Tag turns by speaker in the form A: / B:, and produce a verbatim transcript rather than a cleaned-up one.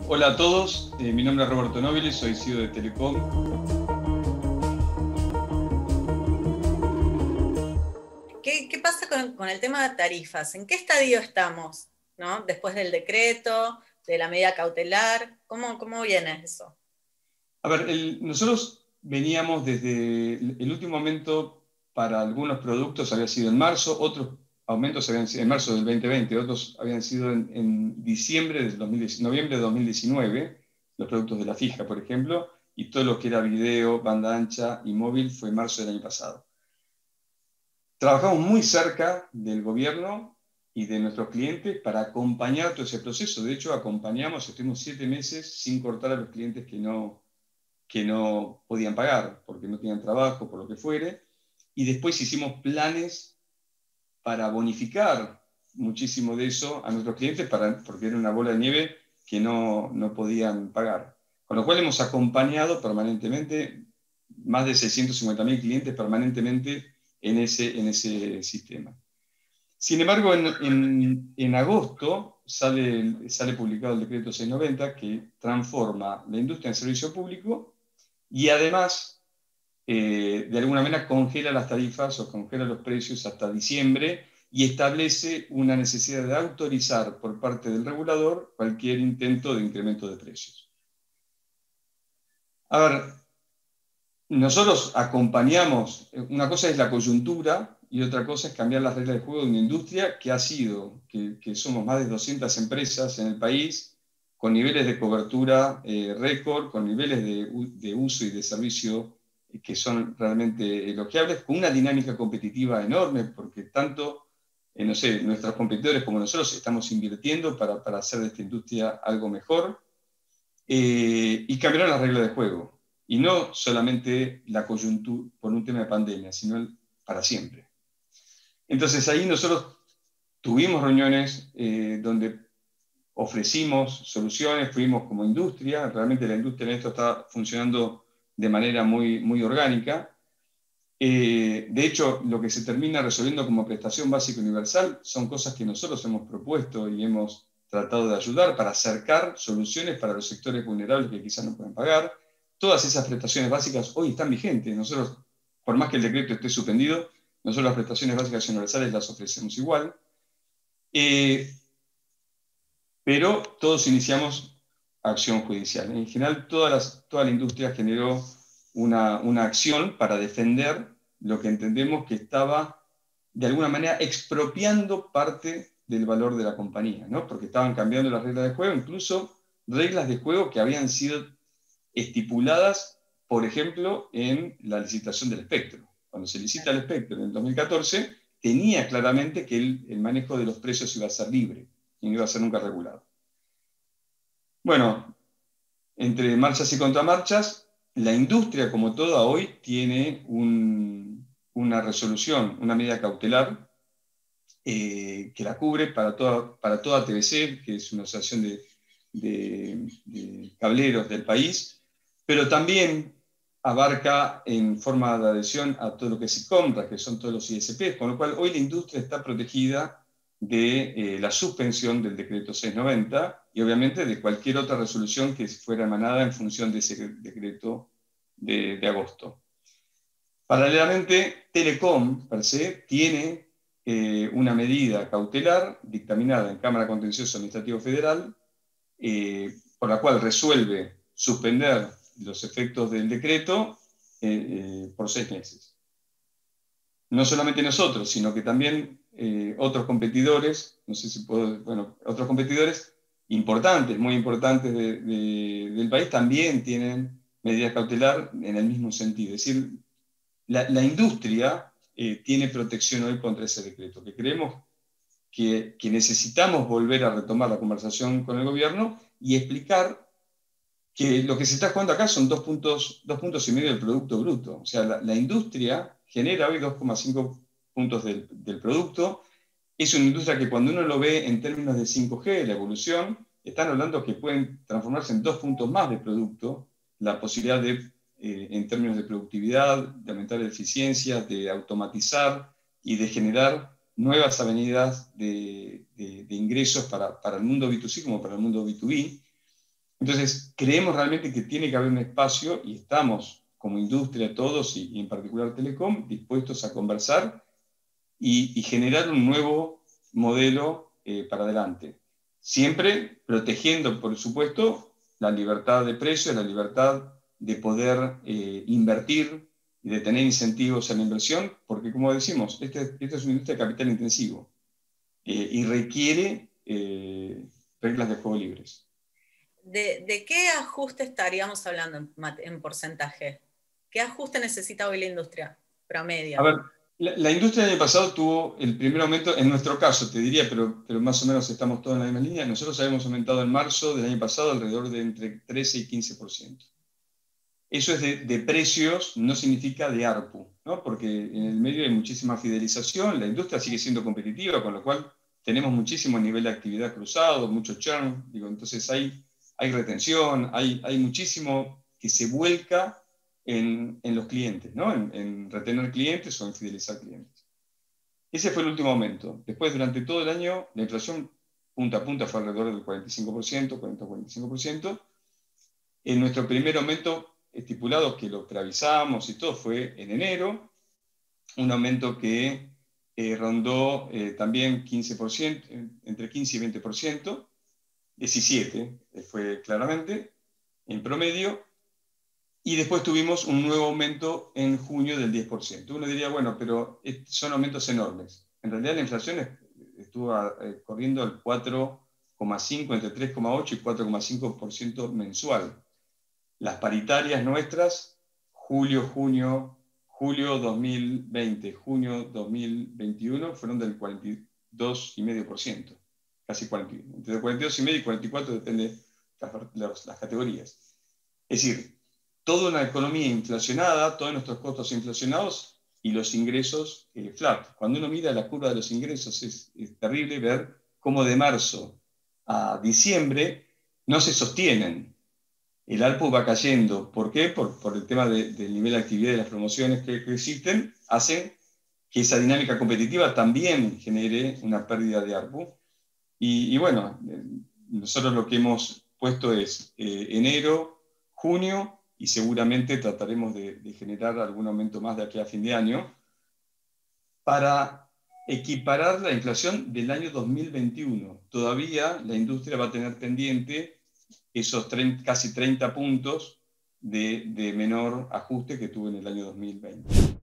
A: Hola a todos, eh, mi nombre es Roberto Nobile, soy C E O de Telecom.
B: ¿Qué, qué pasa con, con el tema de tarifas? ¿En qué estadio estamos? ¿No? Después del decreto, de la medida cautelar, ¿cómo, cómo viene eso?
A: A ver, el, nosotros veníamos desde el, el último aumento para algunos productos había sido en marzo, otros aumentos habían sido en marzo del dos mil veinte, otros habían sido en, en diciembre del dos mil diecinueve, noviembre de dos mil diecinueve, los productos de la fija, por ejemplo, y todo lo que era video, banda ancha y móvil fue en marzo del año pasado. Trabajamos muy cerca del gobierno y de nuestros clientes para acompañar todo ese proceso. De hecho, acompañamos, estuvimos siete meses sin cortar a los clientes que no, que no podían pagar, porque no tenían trabajo, por lo que fuere. Y después hicimos planes para bonificar muchísimo de eso a nuestros clientes, para, porque era una bola de nieve que no, no podían pagar. Con lo cual hemos acompañado permanentemente más de seiscientos cincuenta mil clientes permanentemente en ese, en ese sistema. Sin embargo, en, en, en agosto sale, sale publicado el decreto seiscientos noventa que transforma la industria en servicio público y además, eh, de alguna manera, congela las tarifas o congela los precios hasta diciembre y establece una necesidad de autorizar por parte del regulador cualquier intento de incremento de precios. A ver, nosotros acompañamos, una cosa es la coyuntura y otra cosa es cambiar las reglas de juego de una industria que ha sido, que, que somos más de doscientas empresas en el país, con niveles de cobertura eh, récord, con niveles de, de uso y de servicio que son realmente elogiables, con una dinámica competitiva enorme, porque tanto, eh, no sé, nuestros competidores como nosotros estamos invirtiendo para, para hacer de esta industria algo mejor, eh, y cambiaron las reglas de juego. Y no solamente la coyuntura por un tema de pandemia, sino el, para siempre. Entonces ahí nosotros tuvimos reuniones eh, donde ofrecimos soluciones, fuimos como industria, realmente la industria en esto está funcionando de manera muy, muy orgánica. Eh, de hecho, lo que se termina resolviendo como prestación básica universal son cosas que nosotros hemos propuesto y hemos tratado de ayudar para acercar soluciones para los sectores vulnerables que quizás no pueden pagar. Todas esas prestaciones básicas hoy están vigentes. Nosotros, por más que el decreto esté suspendido, nosotros las prestaciones básicas universales las ofrecemos igual. Eh, pero todos iniciamos acción judicial. En general, todas las, toda la industria generó una, una acción para defender lo que entendemos que estaba, de alguna manera, expropiando parte del valor de la compañía, ¿no? Porque estaban cambiando las reglas de juego, incluso reglas de juego que habían sido estipuladas, por ejemplo, en la licitación del espectro. Cuando se licita el espectro en el dos mil catorce, tenía claramente que el, el manejo de los precios iba a ser libre y no iba a ser nunca regulado. Bueno, entre marchas y contramarchas, la industria como toda hoy tiene un, una resolución, una medida cautelar eh, que la cubre para toda, para toda T V C, que es una asociación de, de, de cableros del país, pero también abarca en forma de adhesión a todo lo que es ICOMRA, que son todos los I S P, con lo cual hoy la industria está protegida de eh, la suspensión del decreto seiscientos noventa y obviamente de cualquier otra resolución que fuera emanada en función de ese decreto de, de agosto. Paralelamente, Telecom, per se, tiene eh, una medida cautelar dictaminada en Cámara Contencioso Administrativo Federal, eh, por la cual resuelve suspender los efectos del decreto eh, eh, por seis meses. No solamente nosotros, sino que también eh, otros competidores, no sé si puedo, bueno, otros competidores importantes, muy importantes de, de, del país, también tienen medidas cautelar en el mismo sentido. Es decir, la, la industria eh, tiene protección hoy contra ese decreto, que creemos que, que necesitamos volver a retomar la conversación con el gobierno y explicar que lo que se está jugando acá son dos puntos, dos puntos y medio del Producto Bruto. O sea, la, la industria genera hoy dos coma cinco puntos del, del producto. Es una industria que cuando uno lo ve en términos de cinco G, la evolución, están hablando que pueden transformarse en dos puntos más de producto, la posibilidad de, eh, en términos de productividad, de aumentar la eficiencia, de automatizar y de generar nuevas avenidas de, de, de ingresos para, para el mundo B dos C como para el mundo B dos B. Entonces, creemos realmente que tiene que haber un espacio y estamos, como industria todos, y, y en particular Telecom, dispuestos a conversar y, y generar un nuevo modelo eh, para adelante. Siempre protegiendo, por supuesto, la libertad de precios, la libertad de poder eh, invertir y de tener incentivos a la inversión, porque como decimos, esta este es una industria de capital intensivo eh, y requiere eh, reglas de juego libres.
B: ¿De, de qué ajuste estaríamos hablando en, en porcentaje? ¿Qué ajuste necesita hoy la industria promedio?
A: A ver, la, la industria del año pasado tuvo el primer aumento, en nuestro caso te diría, pero, pero más o menos estamos todos en la misma línea. Nosotros habíamos aumentado en marzo del año pasado alrededor de entre trece y quince por ciento. Eso es de, de precios, no significa de ARPU, ¿no? Porque en el medio hay muchísima fidelización, la industria sigue siendo competitiva, con lo cual tenemos muchísimo nivel de actividad cruzado, mucho churn, digo, entonces hay, hay retención, hay, hay muchísimo que se vuelca en, en los clientes, ¿no? En, en retener clientes o en fidelizar clientes. Ese fue el último aumento. Después, durante todo el año, la inflación punta a punta fue alrededor del cuarenta y cinco por ciento, cuarenta a cuarenta y cinco por ciento. En nuestro primer aumento estipulado, que lo preavisamos y todo, fue en enero, un aumento que eh, rondó eh, también quince por ciento, entre quince y veinte por ciento, diecisiete por ciento fue claramente, en promedio, y después tuvimos un nuevo aumento en junio del diez por ciento. Uno diría, bueno, pero son aumentos enormes. En realidad la inflación estuvo eh, corriendo al cuatro coma cinco, entre tres coma ocho y cuatro coma cinco por ciento mensual. Las paritarias nuestras, julio, junio, julio dos mil veinte, junio dos mil veintiuno, fueron del cuarenta y dos coma cinco por ciento, casi cuarenta, entre cuarenta y dos coma cinco y cuarenta y cuatro, depende de las, las categorías. Es decir, toda una economía inflacionada, todos nuestros costos inflacionados y los ingresos eh, flat. Cuando uno mira la curva de los ingresos es, es terrible ver cómo de marzo a diciembre no se sostienen. El ARPU va cayendo. ¿Por qué? Por, por el tema de, del nivel de actividad y las promociones que, que existen, hacen que esa dinámica competitiva también genere una pérdida de ARPU. Y, y bueno, eh, nosotros lo que hemos puesto es eh, enero, junio, y seguramente trataremos de, de generar algún aumento más de aquí a fin de año, para equiparar la inflación del año dos mil veintiuno. Todavía la industria va a tener pendiente esos treinta, casi treinta puntos de, de menor ajuste que tuvo en el año dos mil veinte.